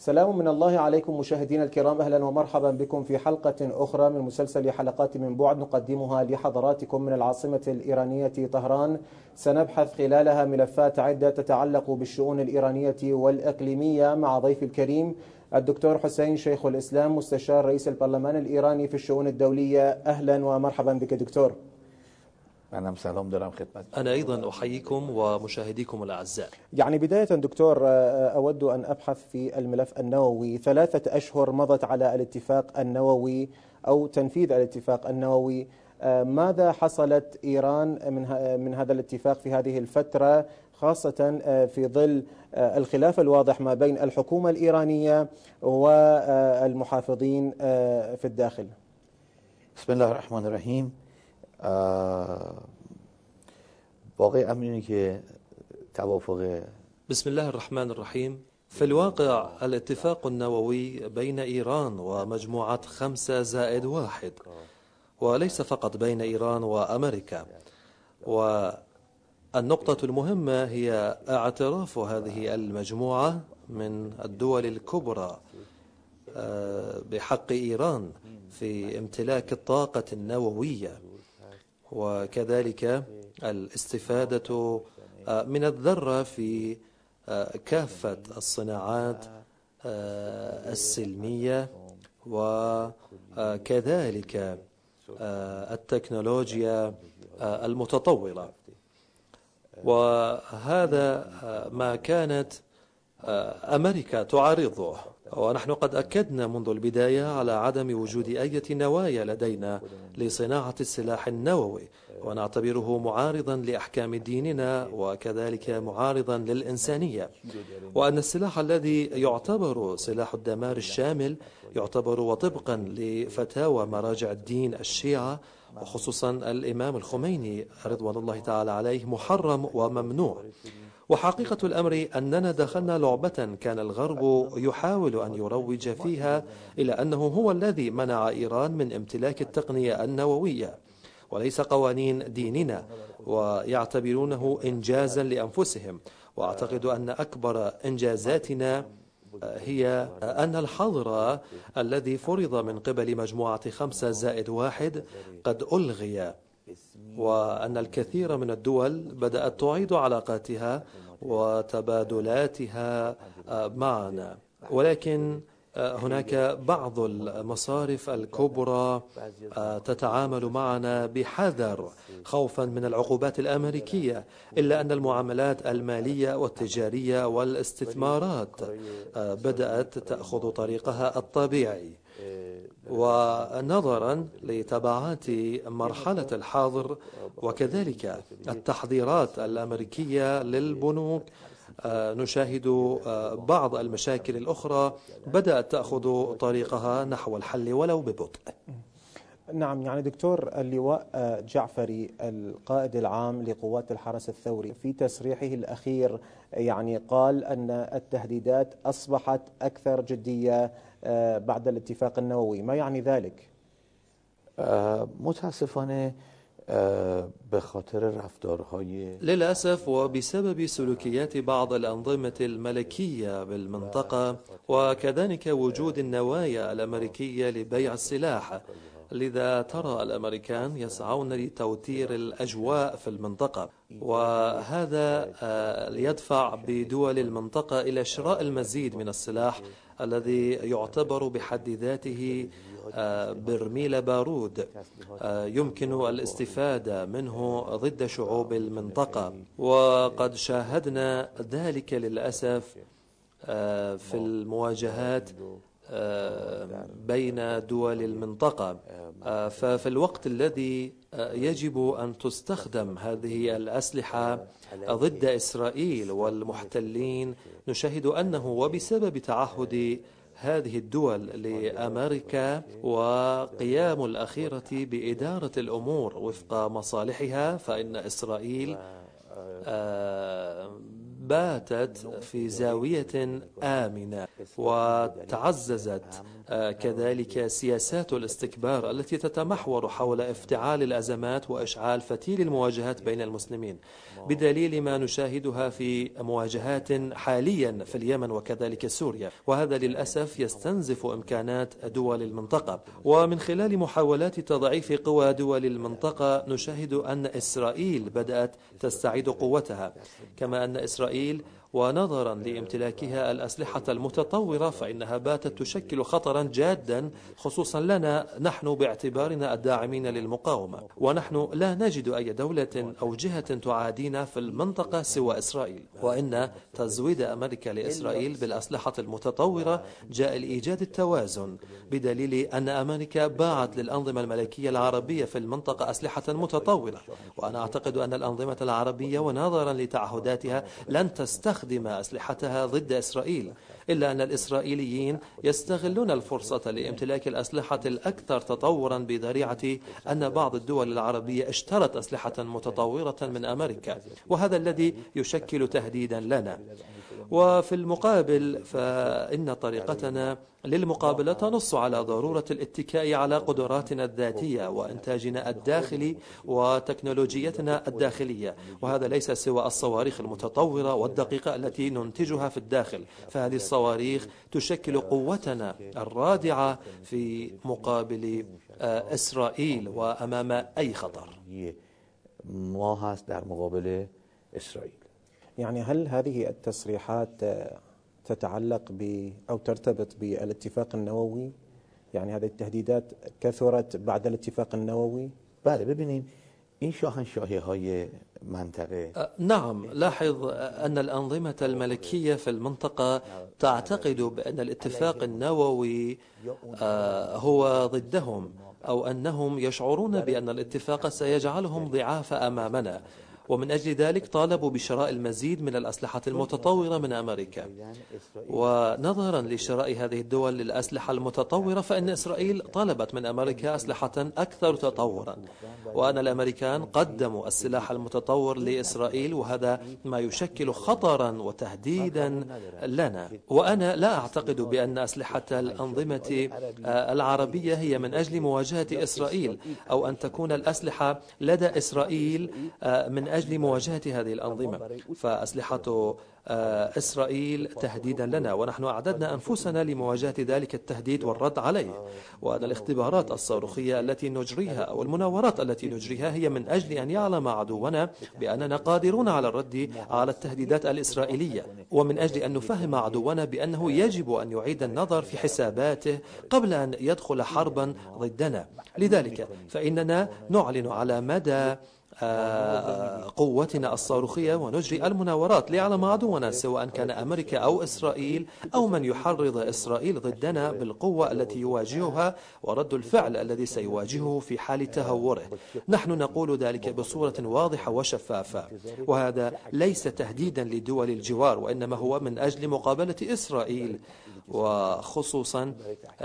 سلام من الله عليكم مشاهدينا الكرام، أهلا ومرحبا بكم في حلقة أخرى من مسلسل حلقات من بعد نقدمها لحضراتكم من العاصمة الإيرانية طهران. سنبحث خلالها ملفات عدة تتعلق بالشؤون الإيرانية والإقليمية مع ضيف الكريم الدكتور حسين شيخ الإسلام مستشار رئيس البرلمان الإيراني في الشؤون الدولية. أهلا ومرحبا بك دكتور. أنا سلام دارم خدمت. أنا أيضا أحييكم ومشاهديكم الأعزاء. يعني بداية دكتور، أود أن أبحث في الملف النووي. 3 أشهر مضت على الاتفاق النووي أو تنفيذ الاتفاق النووي. ماذا حصلت إيران من هذا الاتفاق في هذه الفترة، خاصة في ظل الخلاف الواضح ما بين الحكومة الإيرانية والمحافظين في الداخل؟ بسم الله الرحمن الرحیم. واقع امینه که توافق بسم الله الرحمن الرحيم. في الواقع الاتفاق النووي بين إيران ومجموعة 5+1، وليس فقط بين إيران وأمريكا. والنقطة المهمة هي اعتراف هذه المجموعة من الدول الكبرى بحق إيران في امتلاك الطاقة النووية، وكذلك الاستفادة من الذرة في كافة الصناعات السلمية، وكذلك التكنولوجيا المتطورة. وهذا ما كانت أمريكا تعارضه، ونحن قد أكدنا منذ البداية على عدم وجود أي نوايا لدينا لصناعة السلاح النووي، ونعتبره معارضا لأحكام ديننا وكذلك معارضا للإنسانية، وأن السلاح الذي يعتبر سلاح الدمار الشامل يعتبر وطبقا لفتاوى مراجع الدين الشيعة وخصوصا الإمام الخميني رضوان الله تعالى عليه محرم وممنوع. وحقيقة الأمر أننا دخلنا لعبة كان الغرب يحاول أن يروج فيها إلى أنه هو الذي منع إيران من امتلاك التقنية النووية وليس قوانين ديننا، ويعتبرونه إنجازا لأنفسهم. وأعتقد أن أكبر إنجازاتنا هي أن الحظر الذي فرض من قبل مجموعة 5+1 قد ألغي، وأن الكثير من الدول بدأت تعيد علاقاتها وتبادلاتها معنا، ولكن هناك بعض المصارف الكبرى تتعامل معنا بحذر خوفا من العقوبات الأمريكية، إلا أن المعاملات المالية والتجارية والاستثمارات بدأت تأخذ طريقها الطبيعي. ونظرا لتبعات مرحلة الحظر وكذلك التحذيرات الأمريكية للبنوك، نشاهد بعض المشاكل الأخرى بدأت تأخذ طريقها نحو الحل ولو ببطء. نعم، يعني دكتور، اللواء جعفري القائد العام لقوات الحرس الثوري في تصريحه الأخير يعني قال أن التهديدات أصبحت أكثر جدية بعد الاتفاق النووي. ما يعني ذلك؟ متاسفانه به خاطر رفتارهای للأسف وبسبب سلوكيات بعض الأنظمة الملكية بالمنطقة وكذلك وجود النوايا الأمريكية لبيع السلاح، لذا ترى الأمريكان يسعون لتوتير الأجواء في المنطقة، وهذا يدفع بدول المنطقة إلى شراء المزيد من السلاح الذي يعتبر بحد ذاته برميل بارود يمكن الاستفادة منه ضد شعوب المنطقة. وقد شاهدنا ذلك للأسف في المواجهات بين دول المنطقة. ففي الوقت الذي يجب أن تستخدم هذه الأسلحة ضد إسرائيل والمحتلين، نشاهد أنه وبسبب تعهد هذه الدول لأمريكا وقيام الأخيرة بإدارة الأمور وفق مصالحها، فإن إسرائيل باتت في زاوية آمنة، وتعززت كذلك سياسات الاستكبار التي تتمحور حول افتعال الأزمات وإشعال فتيل المواجهات بين المسلمين، بدليل ما نشاهدها في مواجهات حاليا في اليمن وكذلك سوريا. وهذا للأسف يستنزف إمكانات دول المنطقة. ومن خلال محاولات تضعيف قوى دول المنطقة نشاهد أن إسرائيل بدأت تستعيد قوتها، كما أن إسرائيل ونظرا لامتلاكها الأسلحة المتطورة فإنها باتت تشكل خطرا جادا خصوصا لنا نحن باعتبارنا الداعمين للمقاومة، ونحن لا نجد أي دولة أو جهة تعادينا في المنطقة سوى إسرائيل. وإن تزويد أمريكا لإسرائيل بالأسلحة المتطورة جاء لإيجاد التوازن، بدليل أن أمريكا باعت للأنظمة الملكية العربية في المنطقة أسلحة متطورة، وأنا أعتقد أن الأنظمة العربية ونظرا لتعهداتها لن تستخدم أسلحتها ضد إسرائيل، إلا أن الإسرائيليين يستغلون الفرصة لامتلاك الأسلحة الأكثر تطورا بذريعة أن بعض الدول العربية اشترت أسلحة متطورة من أمريكا، وهذا الذي يشكل تهديدا لنا. وفي المقابل فإن طريقتنا للمقابلة تنص على ضرورة الاتكاء على قدراتنا الذاتية وإنتاجنا الداخلي وتكنولوجيتنا الداخلية، وهذا ليس سوى الصواريخ المتطورة والدقيقة التي ننتجها في الداخل، فهذه الصواريخ تشكل قوتنا الرادعة في مقابل إسرائيل وأمام أي خطر. ما هست در مقابل إسرائيل. يعني هل هذه التصريحات تتعلق أو ترتبط بالاتفاق النووي؟ يعني هذه التهديدات كثرت بعد الاتفاق النووي؟ بله، ببینیم این شاهنشاهی های منطقه. نعم، لاحظ أن الأنظمة الملكية في المنطقة تعتقد بأن الاتفاق النووي هو ضدهم، أو أنهم يشعرون بأن الاتفاق سيجعلهم ضعاف أمامنا، ومن أجل ذلك طالبوا بشراء المزيد من الأسلحة المتطورة من أمريكا. ونظرا لشراء هذه الدول للأسلحة المتطورة فإن إسرائيل طلبت من أمريكا أسلحة أكثر تطورا، وأن الأمريكان قدموا السلاح المتطور لإسرائيل، وهذا ما يشكل خطرا وتهديدا لنا. وأنا لا أعتقد بأن أسلحة الأنظمة العربية هي من أجل مواجهة إسرائيل، أو أن تكون الأسلحة لدى إسرائيل من أجل مواجهة هذه الأنظمة، فأسلحة إسرائيل تهديدا لنا، ونحن أعددنا أنفسنا لمواجهة ذلك التهديد والرد عليه. وأن الاختبارات الصاروخية التي نجريها أو المناورات التي نجريها هي من أجل أن يعلم عدونا بأننا قادرون على الرد على التهديدات الإسرائيلية، ومن أجل أن نفهم عدونا بأنه يجب أن يعيد النظر في حساباته قبل أن يدخل حربا ضدنا. لذلك فإننا نعلن على مدى قوتنا الصاروخية ونجري المناورات ليعلم عدونا سواء كان أمريكا أو إسرائيل أو من يحرض إسرائيل ضدنا بالقوة التي يواجهها ورد الفعل الذي سيواجهه في حال تهوره. نحن نقول ذلك بصورة واضحة وشفافة، وهذا ليس تهديدا لدول الجوار، وإنما هو من أجل مقابلة إسرائيل، وخصوصا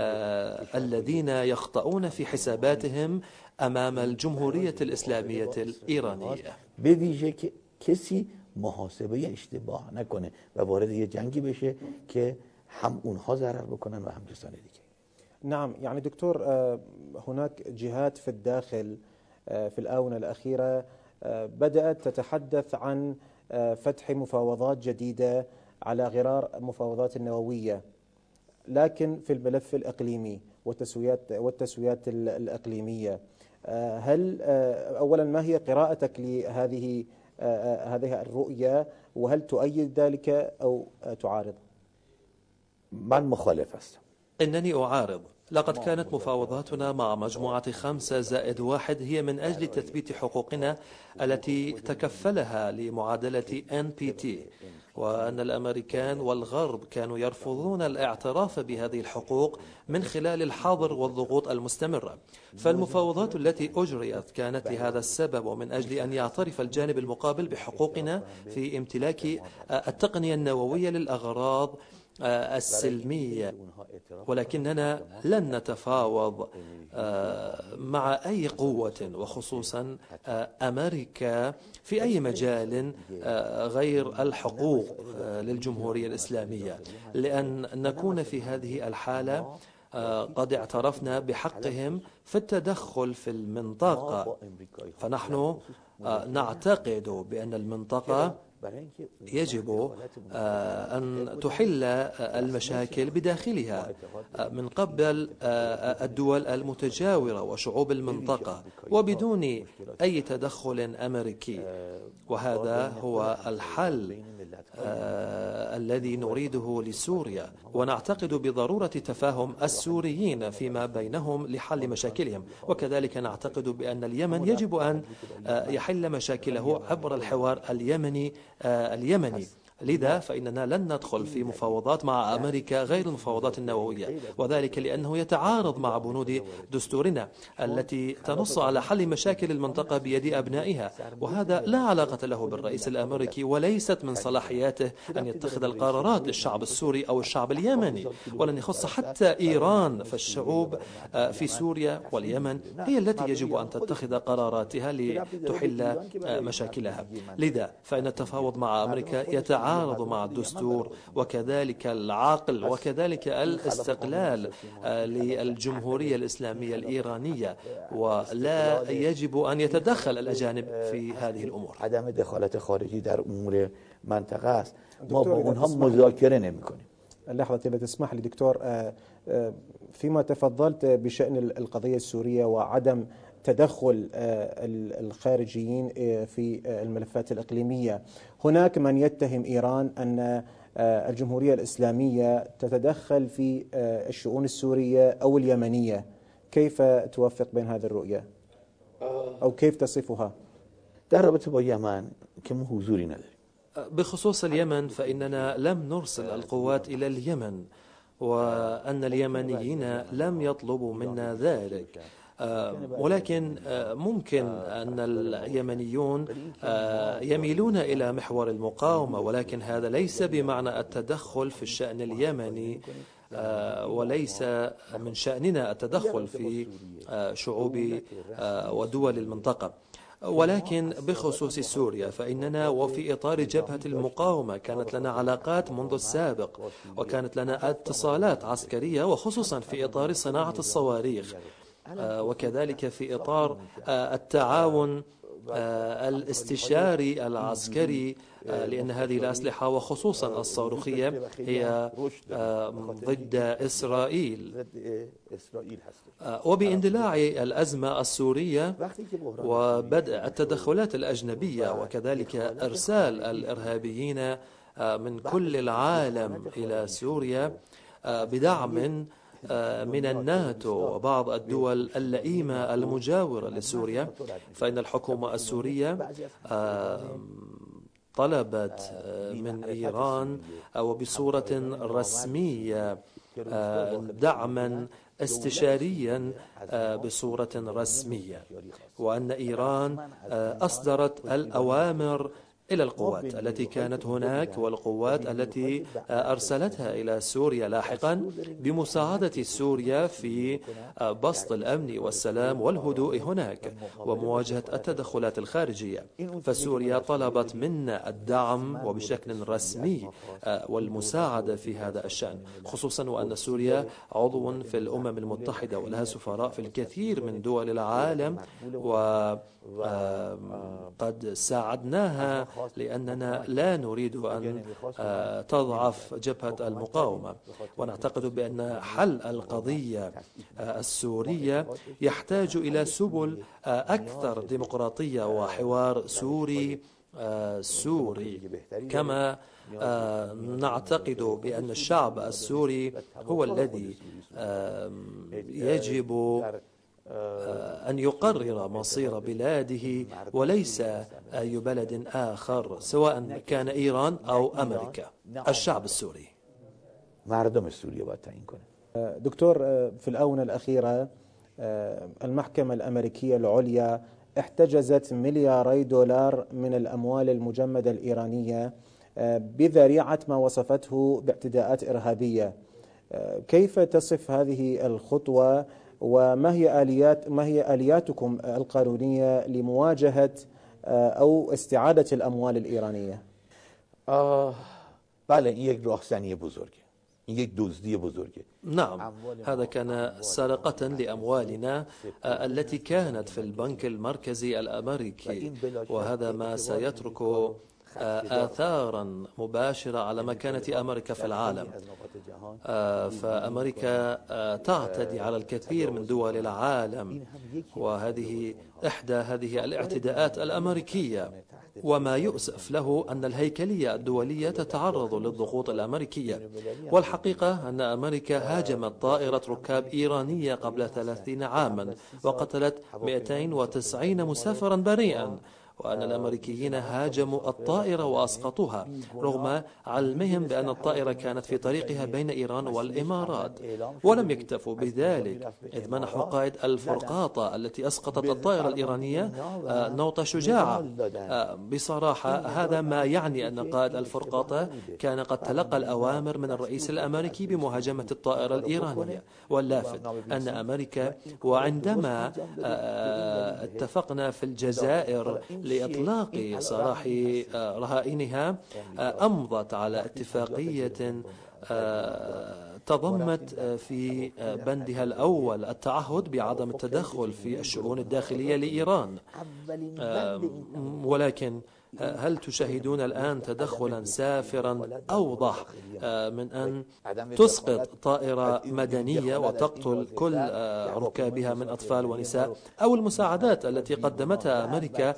الذين يخطئون في حساباتهم أمام الجمهورية الإسلامية الإيرانية. به ویژه که کسی محاسبه اشتباه نکنه و وارد یه جنگی بشه که هم اونها ضرر بکنن و هم کسان دیگه. نعم، يعني دكتور، هناك جهات في الداخل في الآونة الأخيرة بدأت تتحدث عن فتح مفاوضات جديدة على غرار مفاوضات النووية، لكن في الملف الإقليمي والتسويات الإقليمية. هل أولا ما هي قراءتك لهذه الرؤية، وهل تؤيد ذلك أو تعارض؟ من مخالف هستم. إنني أعارض. لقد كانت مفاوضاتنا مع مجموعة 5+1 هي من أجل تثبيت حقوقنا التي تكفلها لمعادلة NPT، وأن الأمريكان والغرب كانوا يرفضون الاعتراف بهذه الحقوق من خلال الحظر والضغوط المستمرة. فالمفاوضات التي أجريت كانت لهذا السبب، ومن أجل أن يعترف الجانب المقابل بحقوقنا في امتلاك التقنية النووية للأغراض السلمي، ولكننا لن نتفاوض مع أي قوة وخصوصا أمريكا في أي مجال غير الحقوق للجمهورية الإسلامية، لأن نكون في هذه الحالة قد اعترفنا بحقهم في التدخل في المنطقة. فنحن نعتقد بأن المنطقة يجب أن تحل المشاكل بداخلها من قبل الدول المتجاورة وشعوب المنطقة وبدون أي تدخل أمريكي، وهذا هو الحل الذي نريده لسوريا. ونعتقد بضرورة تفاهم السوريين فيما بينهم لحل مشاكلهم، وكذلك نعتقد بأن اليمن يجب أن يحل مشاكله عبر الحوار اليمني. لذا فإننا لن ندخل في مفاوضات مع أمريكا غير المفاوضات النووية، وذلك لأنه يتعارض مع بنود دستورنا التي تنص على حل مشاكل المنطقة بيد أبنائها، وهذا لا علاقة له بالرئيس الأمريكي، وليست من صلاحياته أن يتخذ القرارات للشعب السوري أو الشعب اليمني، ولن يخص حتى إيران. فالشعوب في سوريا واليمن هي التي يجب أن تتخذ قراراتها لتحل مشاكلها. لذا فإن التفاوض مع أمريكا يتعارض مع الدستور وكذلك العقل وكذلك الاستقلال للجمهورية الإسلامية الإيرانية، ولا يجب أن يتدخل الأجانب في هذه الأمور. عدم دخالت خارجی در امور منطقه است. ما با اونها مذاکره نمی‌کنیم. لحظة إذا تسمح لي دكتور، فيما تفضلت بشأن القضية السورية وعدم تدخل الخارجيين في الملفات الإقليمية، هناك من يتهم إيران أن الجمهورية الإسلامية تتدخل في الشؤون السورية أو اليمنية، كيف توفق بين هذه الرؤية أو كيف تصفها؟ در رابطه با یمن که ما حضوری نداریم. بخصوص اليمن فإننا لم نرسل القوات إلى اليمن، وأن اليمنيين لم يطلبوا منا ذلك، ولكن ممكن أن اليمنيون يميلون إلى محور المقاومة، ولكن هذا ليس بمعنى التدخل في الشأن اليمني، وليس من شأننا التدخل في شعوب ودول المنطقة. ولكن بخصوص سوريا فإننا وفي إطار جبهة المقاومة كانت لنا علاقات منذ السابق، وكانت لنا اتصالات عسكرية وخصوصا في إطار صناعة الصواريخ، وكذلك في إطار التعاون الاستشاري العسكري، لأن هذه الأسلحة وخصوصا الصاروخية هي ضد إسرائيل. وباندلاع الأزمة السورية وبدء التدخلات الأجنبية وكذلك إرسال الإرهابيين من كل العالم إلى سوريا بدعم من الناتو وبعض الدول اللئيمة المجاورة لسوريا، فإن الحكومة السورية طلبت من إيران وبصورة رسمية دعما استشاريا بصورة رسمية، وأن إيران أصدرت الأوامر إلى القوات التي كانت هناك والقوات التي أرسلتها إلى سوريا لاحقا بمساعدة سوريا في بسط الأمن والسلام والهدوء هناك ومواجهة التدخلات الخارجية. فسوريا طلبت منا الدعم وبشكل رسمي والمساعدة في هذا الشأن، خصوصا وأن سوريا عضو في الأمم المتحدة ولها سفراء في الكثير من دول العالم، وقد ساعدناها لأننا لا نريد أن تضعف جبهة المقاومة، ونعتقد بأن حل القضية السورية يحتاج إلى سبل أكثر ديمقراطية وحوار سوري كما نعتقد بأن الشعب السوري هو الذي يجب أن يقرر مصير بلاده وليس أي بلد آخر، سواء كان إيران أو أمريكا. الشعب السوري. مردم السوري باید تعیین کنه. دكتور، في الآونة الأخيرة المحكمة الأمريكية العليا احتجزت $2 مليار من الأموال المجمدة الإيرانية بذريعة ما وصفته باعتداءات إرهابية. كيف تصف هذه الخطوة، وما هي آلياتكم القانونية لمواجهة أو استعادة الأموال الإيرانية؟ بله، این یک راهزنی بزرگه، این یک دزدی بزرگه. نعم، هذا كان سرقة لأموالنا التي كانت في البنك المركزي الأمريكي، وهذا ما سيترك آثارا مباشرة على مكانة أمريكا في العالم. فأمريكا تعتدي على الكثير من دول العالم، وهذه إحدى هذه الاعتداءات الأمريكية. وما يؤسف له أن الهيكلية الدولية تتعرض للضغوط الأمريكية. والحقيقة أن أمريكا هاجمت طائرة ركاب إيرانية قبل 30 عاما وقتلت 290 مسافرا بريئا، وأن الأمريكيين هاجموا الطائرة وأسقطوها رغم علمهم بأن الطائرة كانت في طريقها بين إيران والإمارات. ولم يكتفوا بذلك، إذ منحوا قائد الفرقاطة التي أسقطت الطائرة الإيرانية نوطة شجاعة. بصراحة هذا ما يعني أن قائد الفرقاطة كان قد تلقى الأوامر من الرئيس الأمريكي بمهاجمة الطائرة الإيرانية. واللافت أن أمريكا، وعندما اتفقنا في الجزائر لإطلاق سراح رهائنها، أمضت على اتفاقية تضمت في بندها الأول التعهد بعدم التدخل في الشؤون الداخلية لإيران. ولكن هل تشاهدون الآن تدخلا سافرا أوضح من أن تسقط طائرة مدنية وتقتل كل ركابها من أطفال ونساء، أو المساعدات التي قدمتها أمريكا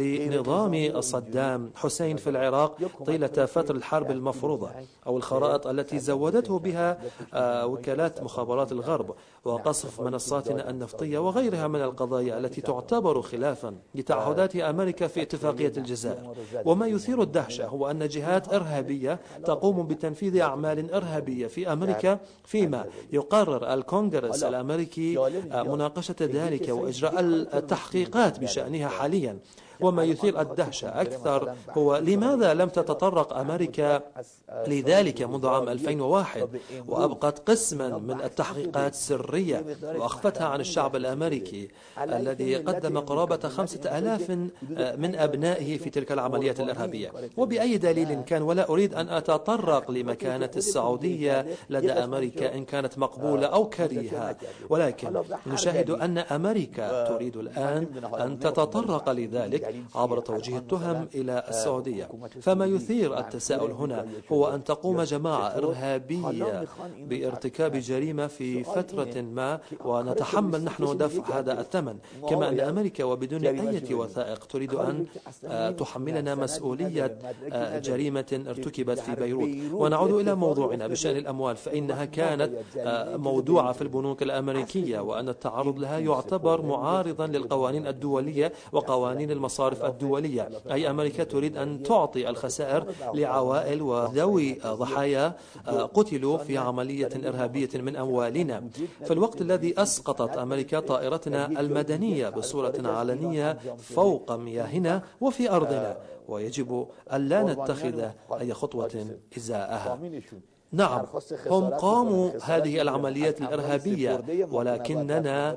لنظام صدام حسين في العراق طيلة فترة الحرب المفروضة، أو الخرائط التي زودته بها وكالات مخابرات الغرب، وقصف منصاتنا النفطية وغيرها من القضايا التي تعتبر خلافا لتعهدات أمريكا في اتفاقية الجزائر. وما يثير الدهشة هو أن جهات إرهابية تقوم بتنفيذ أعمال إرهابية في أمريكا، فيما يقرر الكونغرس الأمريكي مناقشة ذلك وإجراء التحقيقات بشأنها حاليا. وما يثير الدهشة أكثر هو لماذا لم تتطرق أمريكا لذلك منذ عام 2001 وأبقت قسما من التحقيقات سرية وأخفتها عن الشعب الأمريكي الذي قدم قرابة 5000 من أبنائه في تلك العمليات الإرهابية. وبأي دليل كان، ولا أريد أن أتطرق لمكانة السعودية لدى أمريكا إن كانت مقبولة أو كريهة، ولكن نشاهد أن أمريكا تريد الآن أن تتطرق لذلك عبر توجيه التهم إلى السعودية. فما يثير التساؤل هنا هو أن تقوم جماعة إرهابية بارتكاب جريمة في فترة ما ونتحمل نحن دفع هذا الثمن، كما أن أمريكا وبدون أي وثائق تريد أن تحملنا مسؤولية جريمة ارتكبت في بيروت. ونعود إلى موضوعنا بشأن الأموال، فإنها كانت موضوعة في البنوك الأمريكية، وأن التعرض لها يعتبر معارضا للقوانين الدولية وقوانين المصارف الدولية. أي أمريكا تريد أن تعطي الخسائر لعوائل وذوي ضحايا قتلوا في عملية إرهابية من أموالنا، في الوقت الذي أسقطت أمريكا طائرتنا المدنية بصورة علنية فوق مياهنا وفي أرضنا، ويجب أن لا نتخذ أي خطوة إزاءها. نعم، هم قاموا هذه العمليات الإرهابية، ولكننا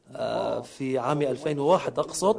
في عام 2001 أقصد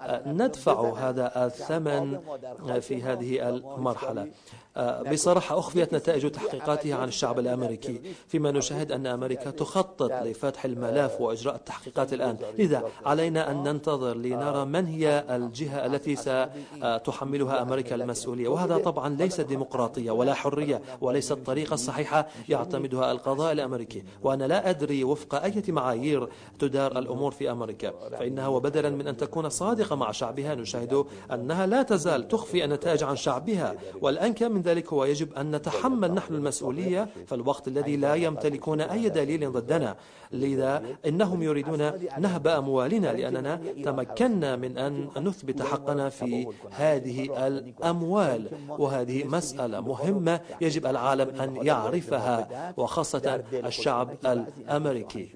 ندفع هذا الثمن في هذه المرحلة. بصراحة أخفيت نتائج تحقيقاتها عن الشعب الأمريكي، فيما نشاهد أن أمريكا تخطط لفتح الملف وإجراء التحقيقات الآن. لذا علينا أن ننتظر لنرى من هي الجهة التي ستحملها أمريكا المسؤولية، وهذا طبعا ليس ديمقراطية ولا حرية، وليس الطريقة الصحيحة يعتمدها القضاء الأمريكي. وأنا لا أدري وفق أي معايير تدار الأمور في أمريكا، فإنها وبدلا من أن تكون صادقة مع شعبها نشاهد أنها لا تزال تخفي النتائج عن شعبها. والأنكى من ذلك هو يجب أن نتحمل نحن المسؤولية في الوقت الذي لا يمتلكون أي دليل ضدنا. لذا إنهم يريدون نهب أموالنا لأننا تمكنا من أن نثبت حقنا في هذه الأموال، وهذه مسألة مهمة يجب العالم أن يعرفها، وخاصة الشعب الأمريكي.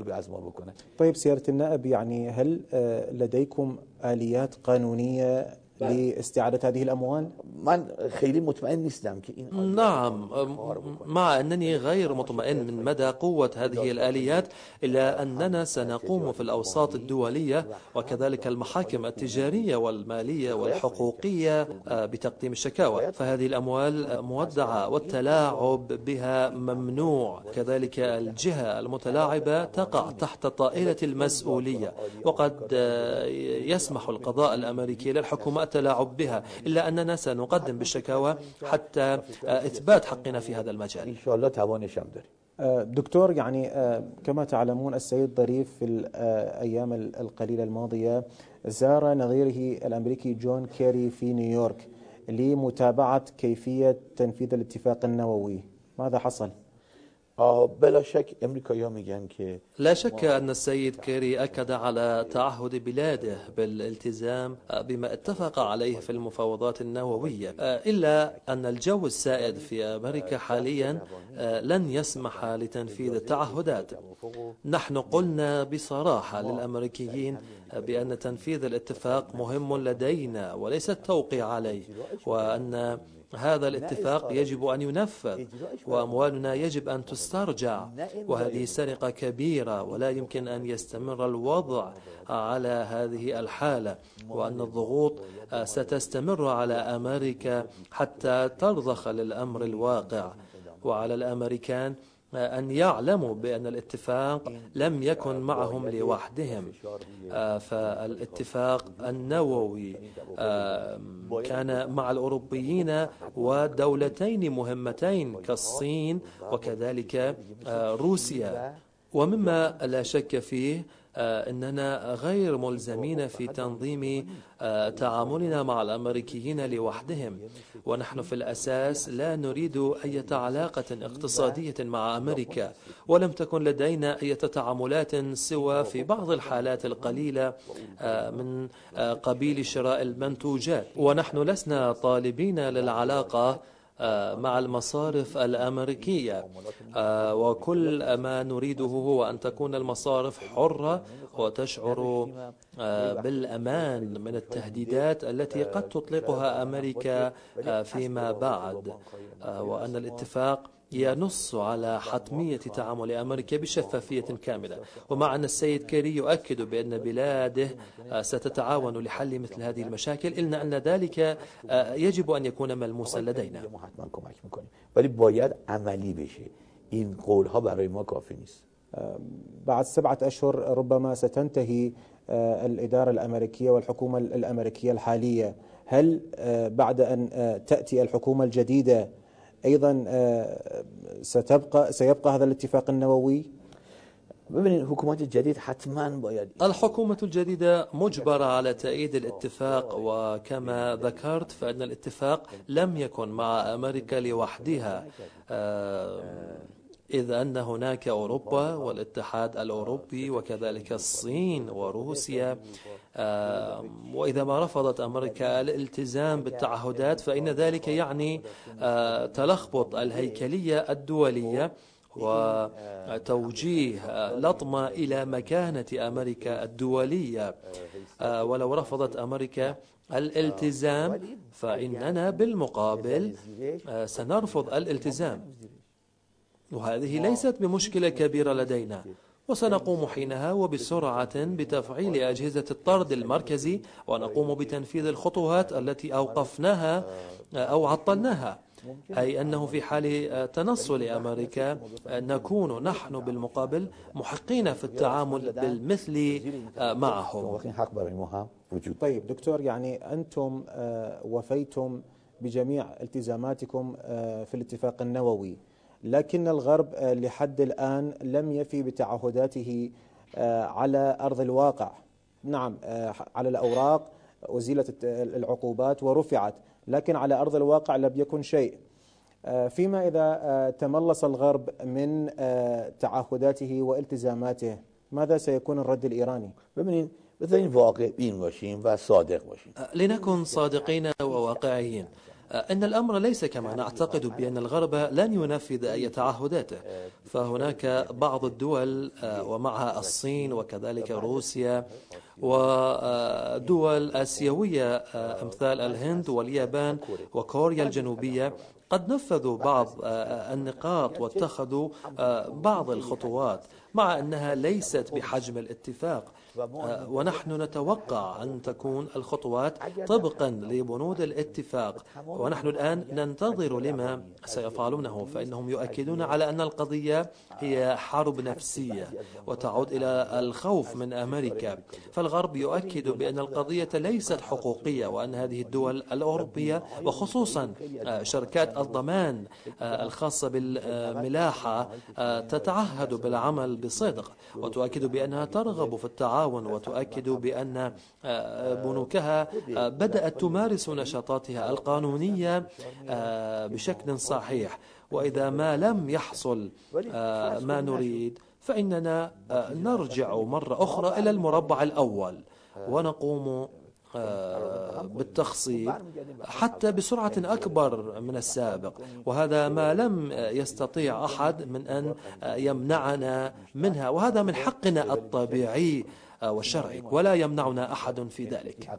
طيب سيادة النائب، يعني هل لديكم آليات قانونية لاستعادة هذه الأموال؟ من خیلی مطمئن نیستم که این نعم، مع أنني غير مطمئن من مدى قوة هذه الآليات، إلا أننا سنقوم في الأوساط الدولية وكذلك المحاكم التجارية والمالية والحقوقية بتقديم الشكاوى. فهذه الأموال مودعة والتلاعب بها ممنوع، كذلك الجهة المتلاعبة تقع تحت طائلة المسؤولية، وقد يسمح القضاء الأمريكي للحكومة التلاعب بها، إلا أننا سنقدم بالشكاوى حتى إثبات حقنا في هذا المجال إن شاء الله توانش هم داریم. دكتور، يعني كما تعلمون السيد ظريف في الأيام القليلة الماضية زار نظيره الأمريكي جون كيري في نيويورك لمتابعة كيفية تنفيذ الاتفاق النووي. ماذا حصل؟ بلا شك امریکایی‌ها میگن که لا شك أن السيد كيري أكد على تعهد بلاده بالالتزام بما اتفق عليه في المفاوضات النووية، إلا أن الجو السائد في أمريكا حاليا لن يسمح لتنفيذ التعهدات. نحن قلنا بصراحة للأمريكيين بأن تنفيذ الاتفاق مهم لدينا وليس التوقيع عليه، وأن هذا الاتفاق يجب أن ينفذ وأموالنا يجب أن تسترجع، وهذه سرقة كبيرة ولا يمكن أن يستمر الوضع على هذه الحالة، وأن الضغوط ستستمر على أمريكا حتى ترضخ للأمر الواقع، وعلى الأمريكان أن يعلموا بأن الاتفاق لم يكن معهم لوحدهم. فالاتفاق النووي كان مع الأوروبيين ودولتين مهمتين كالصين وكذلك روسيا. ومما لا شك فيه أننا غير ملزمين في تنظيم تعاملنا مع الأمريكيين لوحدهم، ونحن في الأساس لا نريد أي علاقة اقتصادية مع أمريكا، ولم تكن لدينا أي تعاملات سوى في بعض الحالات القليلة من قبيل شراء المنتوجات، ونحن لسنا طالبين للعلاقة مع المصارف الأمريكية، وكل ما نريده هو أن تكون المصارف حرة وتشعر بالأمان من التهديدات التي قد تطلقها أمريكا فيما بعد، وأن الاتفاق ينص على حتمية تعامل أمريكا بشفافية كاملة. ومع أن السيد كيري يؤكد بأن بلاده ستتعاون لحل مثل هذه المشاكل، إلا أن ذلك يجب أن يكون ملموسا لدينا. ولی باید عملی بشه. این قولها برای ما کافی نیست. بعد 7 أشهر ربما ستنتهي الإدارة الأمريكية والحكومة الأمريكية الحالية. هل بعد أن تأتي الحكومة الجديدة أيضا سيبقى هذا الاتفاق النووي؟ ببینید حکومت جدید حتما باید الحكومة الجديدة مجبرة على تأييد الاتفاق، وكما ذكرت فإن الاتفاق لم يكن مع أمريكا لوحدها، إذ أن هناك أوروبا والاتحاد الأوروبي وكذلك الصين وروسيا، وإذا ما رفضت أمريكا الالتزام بالتعهدات فإن ذلك يعني تلخبط الهيكلية الدولية وتوجيه لطمة إلى مكانة أمريكا الدولية. ولو رفضت أمريكا الالتزام فإننا بالمقابل سنرفض الالتزام، وهذه ليست بمشكلة كبيرة لدينا، وسنقوم حينها وبسرعة بتفعيل أجهزة الطرد المركزي، ونقوم بتنفيذ الخطوات التي أوقفناها أو عطلناها، أي أنه في حال تنصل أمريكا نكون نحن بالمقابل محقين في التعامل بالمثل معهم. طيب دكتور، يعني أنتم وفيتم بجميع التزاماتكم في الاتفاق النووي، لكن الغرب لحد الآن لم يفي بتعهداته على أرض الواقع. نعم، على الأوراق أزيلت العقوبات ورفعت، لكن على أرض الواقع لم يكن شيء. فيما إذا تملص الغرب من تعهداته والتزاماته، ماذا سيكون الرد الإيراني؟ لنكن صادقين وواقعيين. إن الأمر ليس كما نعتقد بأن الغرب لن ينفذ أي تعهداته، فهناك بعض الدول ومعها الصين وكذلك روسيا ودول آسيوية أمثال الهند واليابان وكوريا الجنوبية قد نفذوا بعض النقاط واتخذوا بعض الخطوات، مع أنها ليست بحجم الاتفاق، ونحن نتوقع أن تكون الخطوات طبقا لبنود الاتفاق، ونحن الآن ننتظر لما سيفعلونه، فإنهم يؤكدون على أن القضية هي حرب نفسية وتعود إلى الخوف من أمريكا، فالغرب يؤكد بأن القضية ليست حقوقية، وأن هذه الدول الأوروبية وخصوصا شركات الضمان الخاصة بالملاحة تتعهد بالعمل بصدق، وتؤكد بأنها ترغب في التعاون، وتؤكد بأن بنوكها بدأت تمارس نشاطاتها القانونية بشكل صحيح، وإذا ما لم يحصل ما نريد فإننا نرجع مرة أخرى إلى المربع الأول ونقوم بالتخصيب حتى بسرعة أكبر من السابق، وهذا ما لم يستطيع أحد من أن يمنعنا منها، وهذا من حقنا الطبيعي والشرعي ولا يمنعنا أحد في ذلك.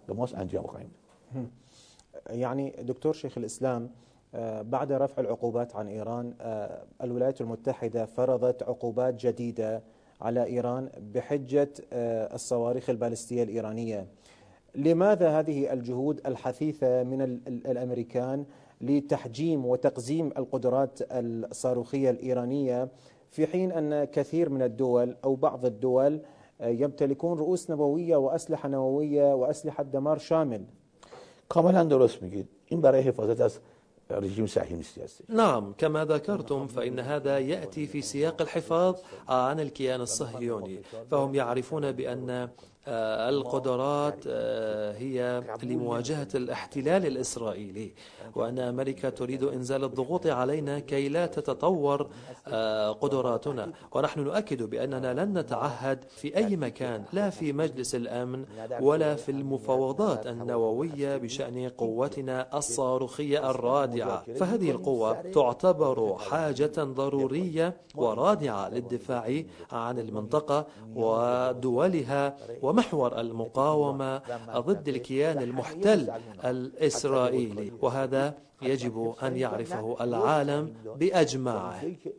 يعني دكتور شيخ الإسلام، بعد رفع العقوبات عن إيران الولايات المتحدة فرضت عقوبات جديدة على إيران بحجة الصواريخ البالستية الإيرانية. لماذا هذه الجهود الحثيثة من الأمريكان لتحجيم وتقزيم القدرات الصاروخية الإيرانية، في حين أن كثير من الدول أو بعض الدول يمتلكون رؤوس نووية وأسلحة نووية وأسلحة دمار شامل؟ کاملا درست میگید. این برای حفاظت از رژیم صهیونیستی است. نعم، كما ذكرتم فإن هذا يأتي في سياق الحفاظ عن الكيان الصهيوني، فهم يعرفون بأن القدرات هي لمواجهة الاحتلال الإسرائيلي، وأن أمريكا تريد إنزال الضغوط علينا كي لا تتطور قدراتنا، ونحن نؤكد بأننا لن نتعهد في أي مكان، لا في مجلس الأمن ولا في المفاوضات النووية بشأن قوتنا الصاروخية الرادعة، فهذه القوة تعتبر حاجة ضرورية ورادعة للدفاع عن المنطقة ودولها ومحور المقاومة ضد الكيان المحتل الإسرائيلي، وهذا يجب أن يعرفه العالم بأجمعه.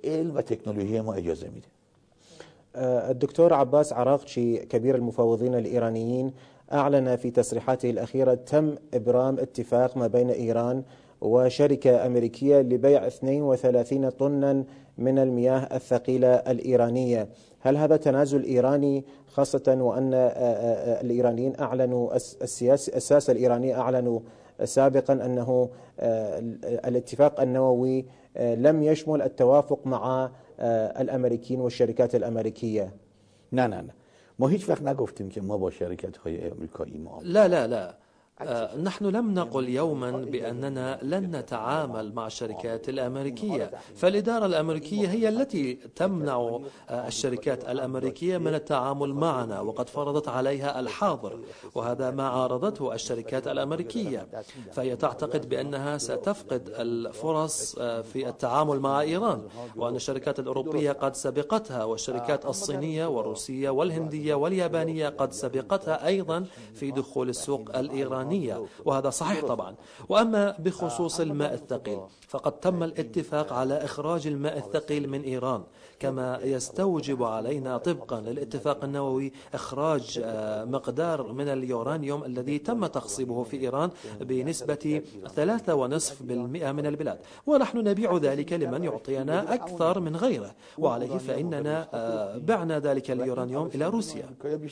الدكتور عباس عراقشي كبير المفوضين الإيرانيين أعلن في تصريحاته الأخيرة تم إبرام اتفاق ما بين إيران وشركة أمريكية لبيع 32 طنا من المياه الثقيلة الإيرانية. هل هذا تنازل إيراني، خاصة وأن الإيرانيين أعلنوا السياسة الإيرانية أعلنوا سابقا أنه الاتفاق النووي لم يشمل التوافق مع الأمريكيين والشركات الأمريكية؟ نه ما هیچ وقت نگفتیم که ما با شرکت‌های آمریکایی معامله. لا نحن لم نقل يوما بأننا لن نتعامل مع الشركات الأمريكية، فالإدارة الأمريكية هي التي تمنع الشركات الأمريكية من التعامل معنا، وقد فرضت عليها الحظر، وهذا ما عارضته الشركات الأمريكية، فهي تعتقد بأنها ستفقد الفرص في التعامل مع إيران، وأن الشركات الأوروبية قد سبقتها، والشركات الصينية والروسية والهندية واليابانية قد سبقتها أيضا في دخول السوق الإيراني، وهذا صحيح طبعا. وأما بخصوص الماء الثقيل فقد تم الاتفاق على إخراج الماء الثقيل من إيران، كما يستوجب علينا طبقا للاتفاق النووي إخراج مقدار من اليورانيوم الذي تم تخصيبه في إيران بنسبة 3.5% من البلاد، ونحن نبيع ذلك لمن يعطينا أكثر من غيره، وعليه فإننا بعنا ذلك اليورانيوم إلى روسيا.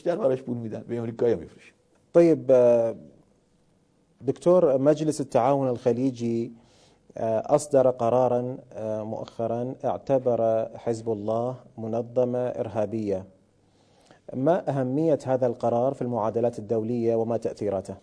طيب دكتور، مجلس التعاون الخليجي أصدر قرارا مؤخرا اعتبر حزب الله منظمة إرهابية. ما أهمية هذا القرار في المعادلات الدولية وما تأثيراته؟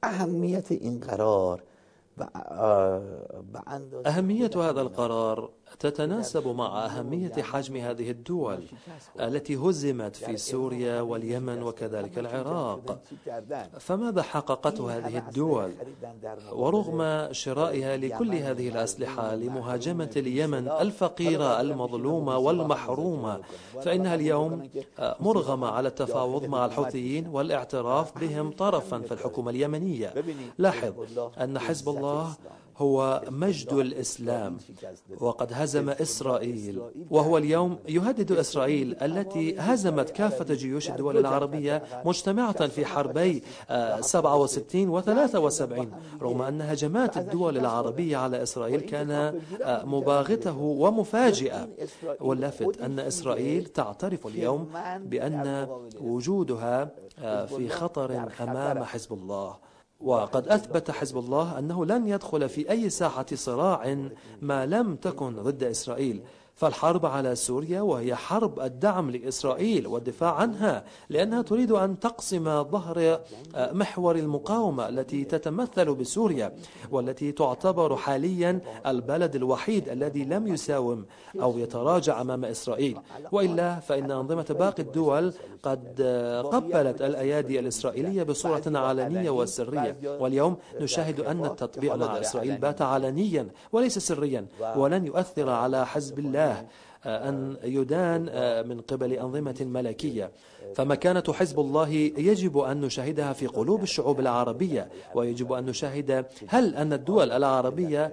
أهمية هذا القرار تتناسب مع أهمية حجم هذه الدول التي هزمت في سوريا واليمن وكذلك العراق. فماذا حققته هذه الدول؟ ورغم شرائها لكل هذه الأسلحة لمهاجمة اليمن الفقيرة المظلومة والمحرومة، فإنها اليوم مرغمة على التفاوض مع الحوثيين والاعتراف بهم طرفا في الحكومة اليمنية. لاحظ أن حزب الله هو مجد الإسلام، وقد هزم إسرائيل، وهو اليوم يهدد إسرائيل التي هزمت كافة جيوش الدول العربية مجتمعة في حربي 67 و 73، رغم أن هجمات الدول العربية على إسرائيل كان مباغته ومفاجئة. واللافت أن إسرائيل تعترف اليوم بأن وجودها في خطر أمام حزب الله، وقد أثبت حزب الله أنه لن يدخل في أي ساحة صراع ما لم تكن ضد إسرائيل. فالحرب على سوريا وهي حرب الدعم لإسرائيل والدفاع عنها، لأنها تريد أن تقسم ظهر محور المقاومة التي تتمثل بسوريا، والتي تعتبر حاليا البلد الوحيد الذي لم يساوم أو يتراجع أمام إسرائيل. وإلا فإن أنظمة باقي الدول قد قبلت الأيادي الإسرائيلية بصورة علنية وسرية، واليوم نشاهد أن التطبيع مع إسرائيل بات علنيا وليس سريا، ولن يؤثر على حزب الله أن يدان من قبل أنظمة ملكية. فمكانة حزب الله يجب أن نشاهدها في قلوب الشعوب العربية، ويجب أن نشاهد هل أن الدول العربية